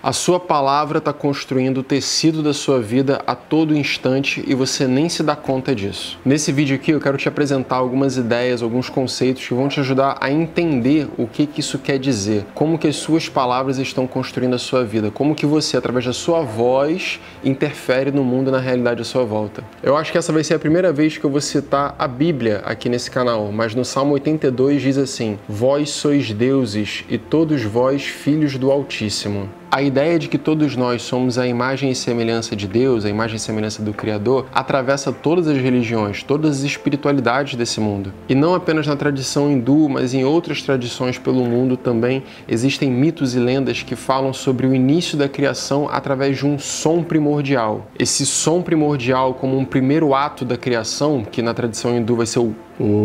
A sua palavra está construindo o tecido da sua vida a todo instante e você nem se dá conta disso. Nesse vídeo aqui eu quero te apresentar algumas ideias, alguns conceitos que vão te ajudar a entender o que isso quer dizer, como que as suas palavras estão construindo a sua vida, como que você, através da sua voz, interfere no mundo e na realidade à sua volta. Eu acho que essa vai ser a primeira vez que eu vou citar a Bíblia aqui nesse canal, mas no Salmo 82 diz assim: Vós sois deuses e todos vós filhos do Altíssimo. A ideia de que todos nós somos a imagem e semelhança de Deus, a imagem e semelhança do Criador, atravessa todas as religiões, todas as espiritualidades desse mundo. E não apenas na tradição hindu, mas em outras tradições pelo mundo também existem mitos e lendas que falam sobre o início da criação através de um som primordial. Esse som primordial, como um primeiro ato da criação, que na tradição hindu vai ser o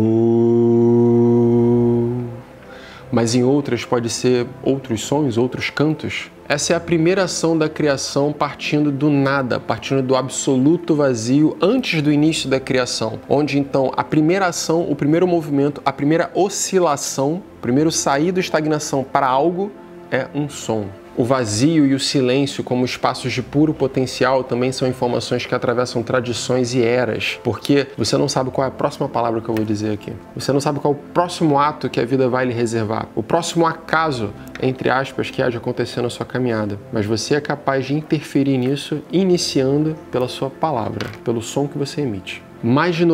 mas em outras pode ser outros sons, outros cantos. Essa é a primeira ação da criação partindo do nada, partindo do absoluto vazio antes do início da criação, onde então a primeira ação, o primeiro movimento, a primeira oscilação, o primeiro sair da estagnação para algo é um som. O vazio e o silêncio como espaços de puro potencial também são informações que atravessam tradições e eras, porque você não sabe qual é a próxima palavra que eu vou dizer aqui. Você não sabe qual é o próximo ato que a vida vai lhe reservar, o próximo acaso, entre aspas, que há de acontecer na sua caminhada. Mas você é capaz de interferir nisso iniciando pela sua palavra, pelo som que você emite. Mais de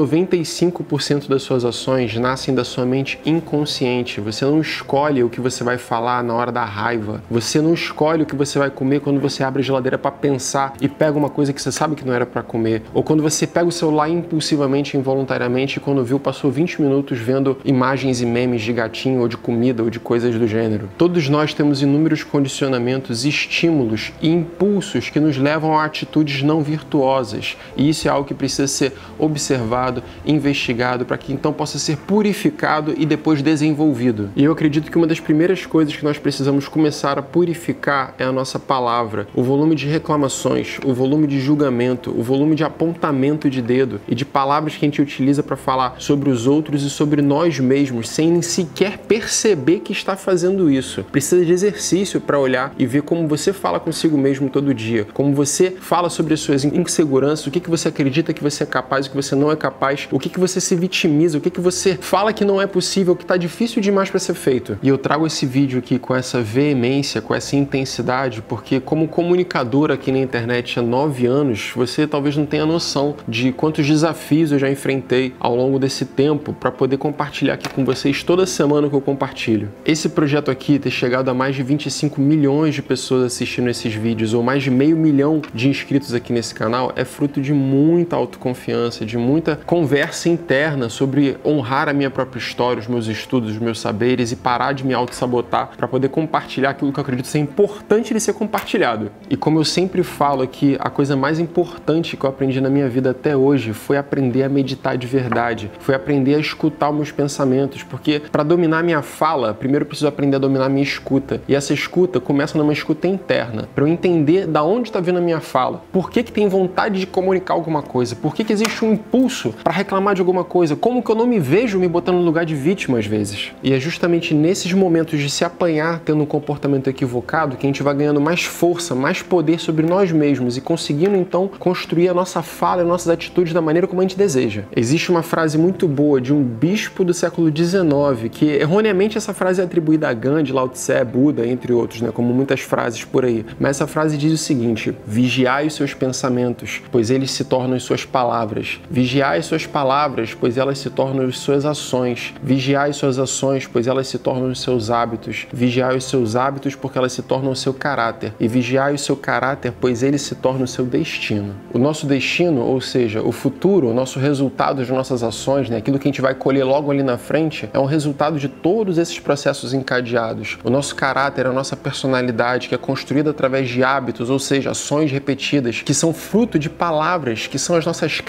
95% das suas ações nascem da sua mente inconsciente. Você não escolhe o que você vai falar na hora da raiva. Você não escolhe o que você vai comer quando você abre a geladeira para pensar e pega uma coisa que você sabe que não era para comer. Ou quando você pega o celular impulsivamente, involuntariamente, e quando viu, passou 20 minutos vendo imagens e memes de gatinho ou de comida ou de coisas do gênero. Todos nós temos inúmeros condicionamentos, estímulos e impulsos que nos levam a atitudes não virtuosas. E isso é algo que precisa ser observado, investigado, para que então possa ser purificado e depois desenvolvido. E eu acredito que uma das primeiras coisas que nós precisamos começar a purificar é a nossa palavra. O volume de reclamações, o volume de julgamento, o volume de apontamento de dedo e de palavras que a gente utiliza para falar sobre os outros e sobre nós mesmos, sem sequer perceber que está fazendo isso. Precisa de exercício para olhar e ver como você fala consigo mesmo todo dia, como você fala sobre as suas inseguranças, o que você acredita que você é capaz, o que você não é capaz, o que você se vitimiza, o que você fala que não é possível, que está difícil demais para ser feito. E eu trago esse vídeo aqui com essa veemência, com essa intensidade, porque como comunicador aqui na internet há 9 anos, você talvez não tenha noção de quantos desafios eu já enfrentei ao longo desse tempo para poder compartilhar aqui com vocês toda semana que eu compartilho. Esse projeto aqui, ter chegado a mais de 25 milhões de pessoas assistindo esses vídeos, ou mais de 500 mil de inscritos aqui nesse canal, é fruto de muita autoconfiança, de muita conversa interna sobre honrar a minha própria história, os meus estudos, os meus saberes e parar de me auto-sabotar para poder compartilhar aquilo que eu acredito ser importante de ser compartilhado. E como eu sempre falo aqui, a coisa mais importante que eu aprendi na minha vida até hoje foi aprender a meditar de verdade, foi aprender a escutar os meus pensamentos, porque para dominar minha fala, primeiro eu preciso aprender a dominar a minha escuta. E essa escuta começa numa escuta interna, para eu entender da onde está vindo a minha fala, por que tem vontade de comunicar alguma coisa, por que existe um impulso para reclamar de alguma coisa, como que eu não me vejo me botando no lugar de vítima às vezes. E é justamente nesses momentos de se apanhar tendo um comportamento equivocado que a gente vai ganhando mais força, mais poder sobre nós mesmos e conseguindo então construir a nossa fala e nossas atitudes da maneira como a gente deseja. Existe uma frase muito boa de um bispo do século XIX, que erroneamente essa frase é atribuída a Gandhi, Lao Tse, Buda, entre outros, né, como muitas frases por aí. Mas essa frase diz o seguinte: vigiai os seus pensamentos, pois eles se tornam as suas palavras. Vigiai suas palavras, pois elas se tornam as suas ações. Vigiai suas ações, pois elas se tornam os seus hábitos. Vigiai os seus hábitos, porque elas se tornam o seu caráter. E vigiai o seu caráter, pois ele se torna o seu destino. O nosso destino, ou seja, o futuro, o nosso resultado de nossas ações, né, aquilo que a gente vai colher logo ali na frente, é um resultado de todos esses processos encadeados. O nosso caráter, a nossa personalidade, que é construída através de hábitos, ou seja, ações repetidas, que são fruto de palavras, que são as nossas crenças e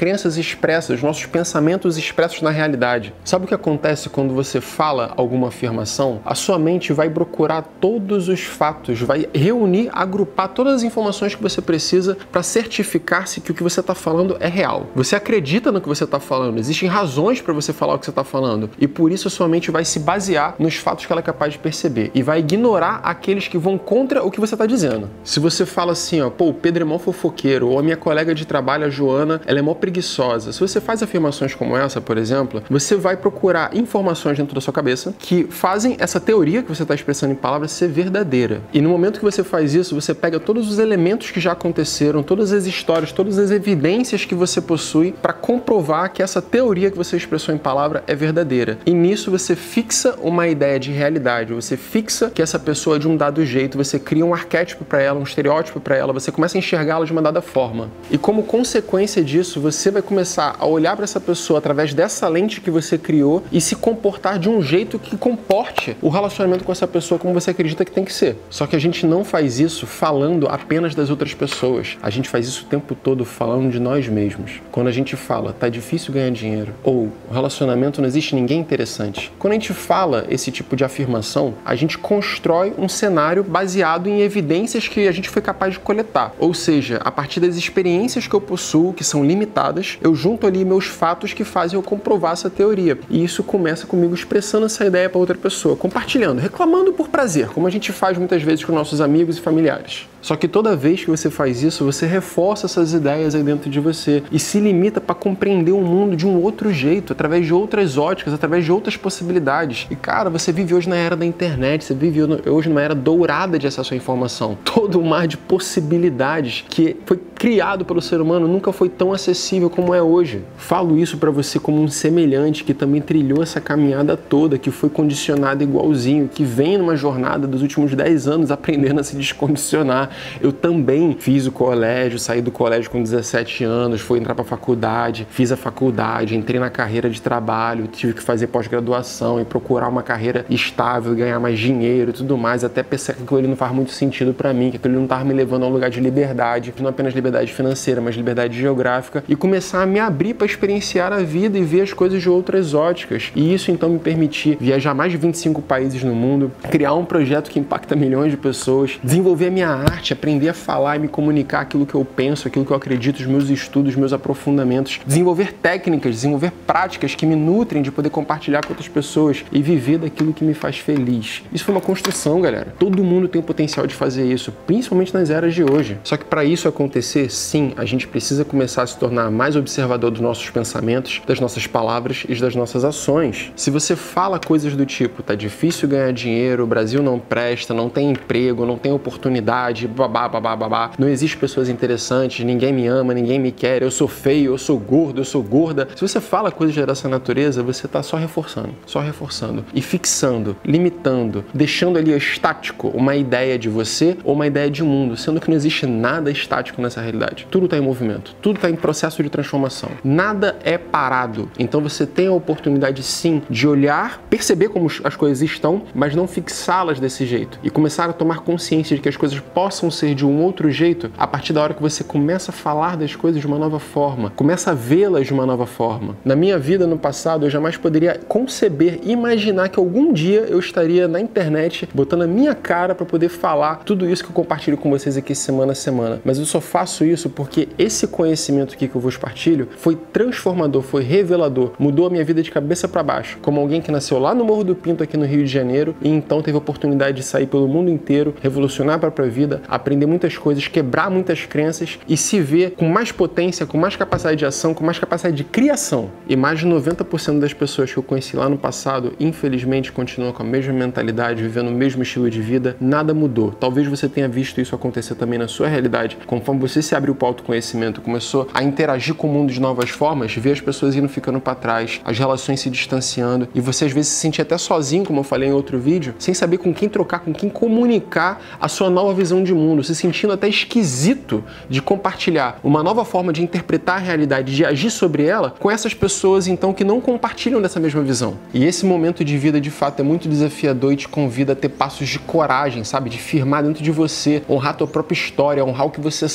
expressas, os nossos pensamentos expressos na realidade. Sabe o que acontece quando você fala alguma afirmação? A sua mente vai procurar todos os fatos, vai reunir, agrupar todas as informações que você precisa para certificar-se que o que você está falando é real. Você acredita no que você está falando, existem razões para você falar o que você está falando e por isso a sua mente vai se basear nos fatos que ela é capaz de perceber e vai ignorar aqueles que vão contra o que você está dizendo. Se você fala assim, ó, pô, o Pedro é mó fofoqueiro, ou a minha colega de trabalho, a Joana, ela é mó preguiçosa. Se você faz afirmações como essa, por exemplo, você vai procurar informações dentro da sua cabeça que fazem essa teoria que você está expressando em palavras ser verdadeira. E no momento que você faz isso, você pega todos os elementos que já aconteceram, todas as histórias, todas as evidências que você possui para comprovar que essa teoria que você expressou em palavra é verdadeira. E nisso você fixa uma ideia de realidade, você fixa que essa pessoa é de um dado jeito, você cria um arquétipo para ela, um estereótipo para ela, você começa a enxergá-la de uma dada forma. E como consequência disso, você vai começar a olhar para essa pessoa através dessa lente que você criou e se comportar de um jeito que comporte o relacionamento com essa pessoa como você acredita que tem que ser. Só que a gente não faz isso falando apenas das outras pessoas. A gente faz isso o tempo todo falando de nós mesmos. Quando a gente fala, tá difícil ganhar dinheiro, ou o relacionamento não existe ninguém interessante. Quando a gente fala esse tipo de afirmação, a gente constrói um cenário baseado em evidências que a gente foi capaz de coletar. Ou seja, a partir das experiências que eu possuo, que são limitadas, eu junto ali meus fatos que fazem eu comprovar essa teoria. E isso começa comigo expressando essa ideia para outra pessoa, compartilhando, reclamando por prazer, como a gente faz muitas vezes com nossos amigos e familiares. Só que toda vez que você faz isso, você reforça essas ideias aí dentro de você e se limita para compreender o mundo de um outro jeito, através de outras óticas, através de outras possibilidades. E cara, você vive hoje na era da internet, você vive hoje numa era dourada de acesso à informação. Todo o mar de possibilidades que foi criado pelo ser humano nunca foi tão acessível como é hoje. Falo isso para você como um semelhante que também trilhou essa caminhada toda, que foi condicionado igualzinho, que vem numa jornada dos últimos 10 anos aprendendo a se descondicionar. Eu também fiz o colégio, saí do colégio com 17 anos, fui entrar para a faculdade, fiz a faculdade, entrei na carreira de trabalho, tive que fazer pós-graduação e procurar uma carreira estável, ganhar mais dinheiro e tudo mais, até pensar que aquilo ali não faz muito sentido para mim, que aquilo ali não estava me levando a um lugar de liberdade, não apenas liberdade financeira, mas liberdade geográfica, e começar a me abrir para experienciar a vida e ver as coisas de outras óticas. E isso então me permitir viajar mais de 25 países no mundo, criar um projeto que impacta milhões de pessoas, desenvolver a minha arte, aprender a falar e me comunicar aquilo que eu penso, aquilo que eu acredito, os meus estudos, os meus aprofundamentos, desenvolver técnicas, desenvolver práticas que me nutrem de poder compartilhar com outras pessoas e viver daquilo que me faz feliz. Isso foi uma construção, galera. Todo mundo tem o potencial de fazer isso, principalmente nas eras de hoje. Só que para isso acontecer, sim, a gente precisa começar a se tornar mais observador dos nossos pensamentos, das nossas palavras e das nossas ações. Se você fala coisas do tipo, tá difícil ganhar dinheiro, o Brasil não presta, não tem emprego, não tem oportunidade, babá, babá, babá, não existe pessoas interessantes, ninguém me ama, ninguém me quer, eu sou feio, eu sou gordo, eu sou gorda. Se você fala coisas dessa natureza, você tá só reforçando e fixando, limitando, deixando ali estático uma ideia de você ou uma ideia de mundo, sendo que não existe nada estático nessa realidade. Tudo está em movimento, tudo está em processo de transformação. Nada é parado. Então você tem a oportunidade sim de olhar, perceber como as coisas estão, mas não fixá-las desse jeito e começar a tomar consciência de que as coisas possam ser de um outro jeito a partir da hora que você começa a falar das coisas de uma nova forma, começa a vê-las de uma nova forma. Na minha vida no passado, eu jamais poderia conceber, imaginar que algum dia eu estaria na internet botando a minha cara para poder falar tudo isso que eu compartilho com vocês aqui semana a semana. Mas eu só faço isso porque esse conhecimento aqui que eu vos partilho foi transformador, foi revelador, mudou a minha vida de cabeça para baixo, como alguém que nasceu lá no Morro do Pinto aqui no Rio de Janeiro e então teve a oportunidade de sair pelo mundo inteiro, revolucionar a própria vida, aprender muitas coisas, quebrar muitas crenças e se ver com mais potência, com mais capacidade de ação, com mais capacidade de criação. E mais de 90% das pessoas que eu conheci lá no passado, infelizmente, continuam com a mesma mentalidade, vivendo o mesmo estilo de vida, nada mudou. Talvez você tenha visto isso acontecer também na sua realidade, conforme você se abriu para o autoconhecimento, começou a interagir com o mundo de novas formas, ver as pessoas indo ficando para trás, as relações se distanciando e você às vezes se sentia até sozinho, como eu falei em outro vídeo, sem saber com quem trocar, com quem comunicar a sua nova visão de mundo, se sentindo até esquisito de compartilhar uma nova forma de interpretar a realidade, de agir sobre ela com essas pessoas então que não compartilham dessa mesma visão. E esse momento de vida de fato é muito desafiador e te convida a ter passos de coragem, sabe? De firmar dentro de você, honrar a tua própria história, honrar o que você sabe,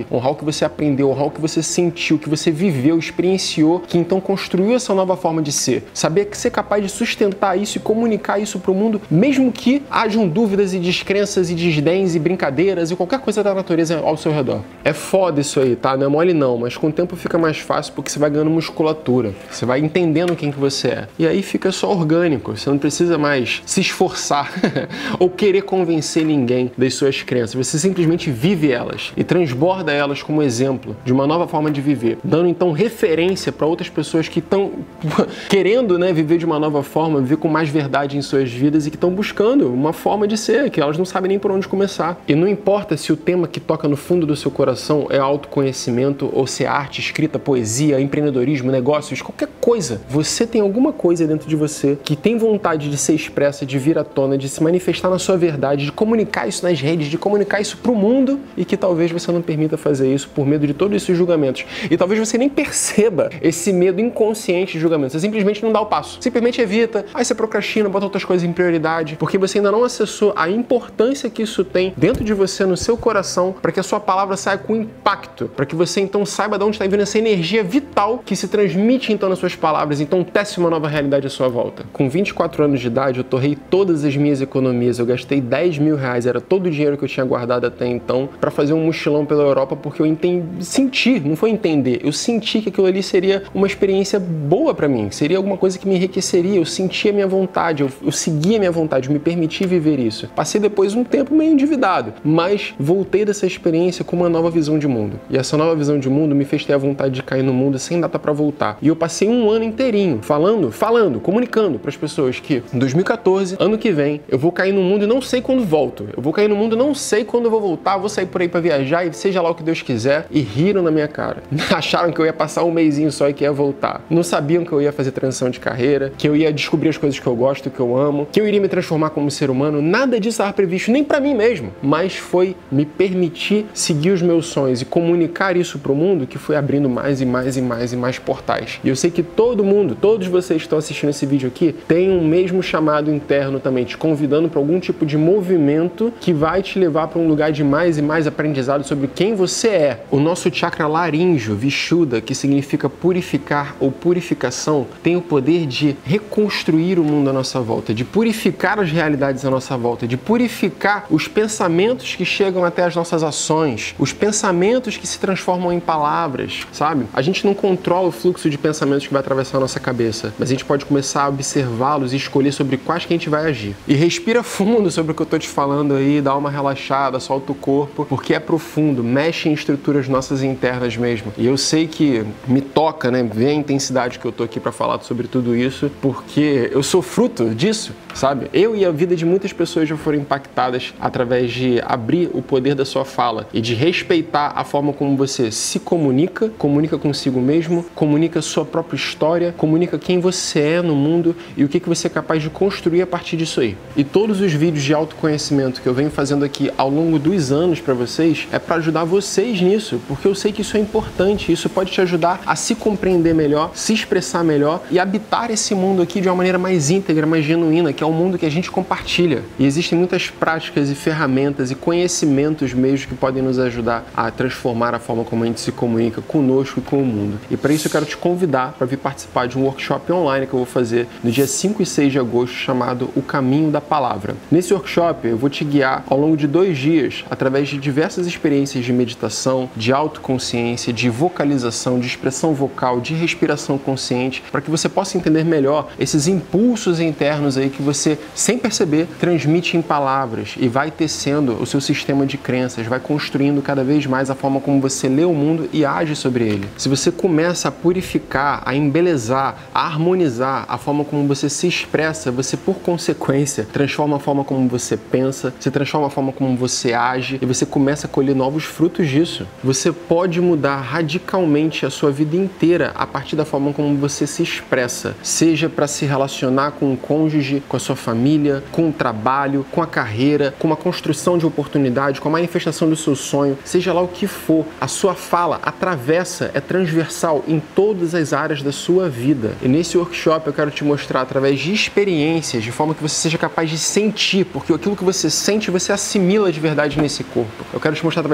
sabe, honrar o que você aprendeu, honrar o que você sentiu, o que você viveu, experienciou, que então construiu essa nova forma de ser. Saber que ser capaz de sustentar isso e comunicar isso para o mundo, mesmo que hajam dúvidas e descrenças e desdéns e brincadeiras e qualquer coisa da natureza ao seu redor. É foda isso aí, tá? Não é mole não, mas com o tempo fica mais fácil porque você vai ganhando musculatura, você vai entendendo quem que você é. E aí fica só orgânico, você não precisa mais se esforçar ou querer convencer ninguém das suas crenças. Você simplesmente vive elas e transborda elas como exemplo de uma nova forma de viver, dando então referência para outras pessoas que estão querendo, né, viver de uma nova forma, viver com mais verdade em suas vidas e que estão buscando uma forma de ser, que elas não sabem nem por onde começar. E não importa se o tema que toca no fundo do seu coração é autoconhecimento ou se é arte, escrita, poesia, empreendedorismo, negócios, qualquer coisa. Você tem alguma coisa dentro de você que tem vontade de ser expressa, de vir à tona, de se manifestar na sua verdade, de comunicar isso nas redes, de comunicar isso pro mundo e que talvez você não permita fazer isso por medo de todos esses julgamentos. E talvez você nem perceba esse medo inconsciente de julgamento. Você simplesmente não dá o passo. Simplesmente evita, aí você procrastina, bota outras coisas em prioridade, porque você ainda não acessou a importância que isso tem dentro de você, no seu coração, para que a sua palavra saia com impacto, para que você então saiba de onde está vindo essa energia vital que se transmite então nas suas palavras, então tece uma nova realidade à sua volta. Com 24 anos de idade, eu torrei todas as minhas economias, eu gastei 10 mil reais, era todo o dinheiro que eu tinha guardado até então, para fazer um mochilão pela Europa, porque eu senti, não foi entender, eu senti que aquilo ali seria uma experiência boa para mim, seria alguma coisa que me enriqueceria, eu sentia a minha vontade, eu seguia a minha vontade, eu me permiti viver isso. Passei depois um tempo meio endividado, mas voltei dessa experiência com uma nova visão de mundo. E essa nova visão de mundo me fez ter a vontade de cair no mundo sem data para voltar. E eu passei um ano inteirinho falando, comunicando para as pessoas que em 2014, ano que vem, eu vou cair no mundo e não sei quando volto. Eu vou cair no mundo e não sei quando eu vou voltar, vou sair por aí para viajar e seja lá o que Deus quiser. E riram na minha cara. Acharam que eu ia passar um mesinho só e que ia voltar. Não sabiam que eu ia fazer transição de carreira, que eu ia descobrir as coisas que eu gosto, que eu amo, que eu iria me transformar como ser humano. Nada disso estava previsto, nem para mim mesmo. Mas foi me permitir seguir os meus sonhos e comunicar isso pro mundo que foi abrindo mais e mais e mais e mais portais. E eu sei que todo mundo, todos vocês que estão assistindo esse vídeo aqui, tem um mesmo chamado interno também, te convidando para algum tipo de movimento que vai te levar para um lugar de mais e mais aprendizado sobre quem você é. O nosso chakra laríngeo, Vishuddha, que significa purificar ou purificação, tem o poder de reconstruir o mundo à nossa volta, de purificar as realidades à nossa volta, de purificar os pensamentos que chegam até as nossas ações, os pensamentos que se transformam em palavras, sabe? A gente não controla o fluxo de pensamentos que vai atravessar a nossa cabeça, mas a gente pode começar a observá-los e escolher sobre quais que a gente vai agir. E respira fundo sobre o que eu tô te falando aí, dá uma relaxada, solta o corpo, porque é profundo, mexe em estruturas nossas internas mesmo. E eu sei que me toca, né, ver a intensidade que eu tô aqui para falar sobre tudo isso, porque eu sou fruto disso, sabe? Eu e a vida de muitas pessoas já foram impactadas através de abrir o poder da sua fala e de respeitar a forma como você se comunica consigo mesmo, comunica sua própria história, comunica quem você é no mundo e o que você é capaz de construir a partir disso aí. E todos os vídeos de autoconhecimento que eu venho fazendo aqui ao longo dos anos para vocês é para ajudar vocês nisso, porque eu sei que isso é importante, isso pode te ajudar a se compreender melhor, se expressar melhor e habitar esse mundo aqui de uma maneira mais íntegra, mais genuína, que é o mundo que a gente compartilha. E existem muitas práticas e ferramentas e conhecimentos mesmo que podem nos ajudar a transformar a forma como a gente se comunica conosco e com o mundo. E para isso eu quero te convidar para vir participar de um workshop online que eu vou fazer no dia 5 e 6 de agosto, chamado O Caminho da Palavra. Nesse workshop eu vou te guiar ao longo de 2 dias através de diversas experiências de meditação, de autoconsciência, de vocalização, de expressão vocal, de respiração consciente, para que você possa entender melhor esses impulsos internos aí que você, sem perceber, transmite em palavras e vai tecendo o seu sistema de crenças, vai construindo cada vez mais a forma como você lê o mundo e age sobre ele. Se você começa a purificar, a embelezar, a harmonizar a forma como você se expressa, você, por consequência, transforma a forma como você pensa, se transforma a forma como você age e você começa a colher novos frutos disso. Você pode mudar radicalmente a sua vida inteira a partir da forma como você se expressa, seja para se relacionar com o cônjuge, com a sua família, com o trabalho, com a carreira, com a construção de oportunidade, com a manifestação do seu sonho, seja lá o que for. A sua fala atravessa, é transversal em todas as áreas da sua vida. E nesse workshop eu quero te mostrar através de experiências, de forma que você seja capaz de sentir, porque aquilo que você sente, você assimila de verdade nesse corpo. Eu quero te mostrar através de experiências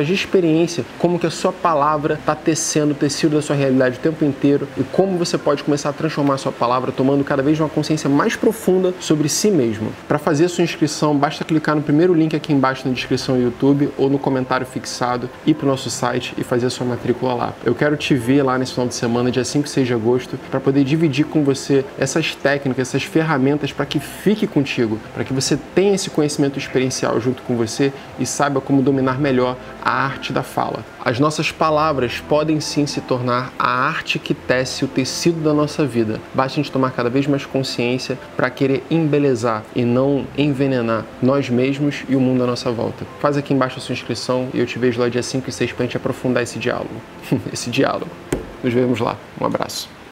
experiência como que a sua palavra está tecendo o tecido da sua realidade o tempo inteiro e como você pode começar a transformar a sua palavra tomando cada vez uma consciência mais profunda sobre si mesmo. Para fazer a sua inscrição, basta clicar no primeiro link aqui embaixo na descrição do YouTube ou no comentário fixado, ir para o nosso site e fazer a sua matrícula lá. Eu quero te ver lá nesse final de semana, dia 5 e 6 de agosto, para poder dividir com você essas técnicas, essas ferramentas para que fique contigo, para que você tenha esse conhecimento experiencial junto com você e saiba como dominar melhor a arte da fala. As nossas palavras podem sim se tornar a arte que tece o tecido da nossa vida. Basta a gente tomar cada vez mais consciência para querer embelezar e não envenenar nós mesmos e o mundo à nossa volta. Faz aqui embaixo a sua inscrição e eu te vejo lá dia 5 e 6 para a gente aprofundar esse diálogo. Esse diálogo. Nos vemos lá. Um abraço.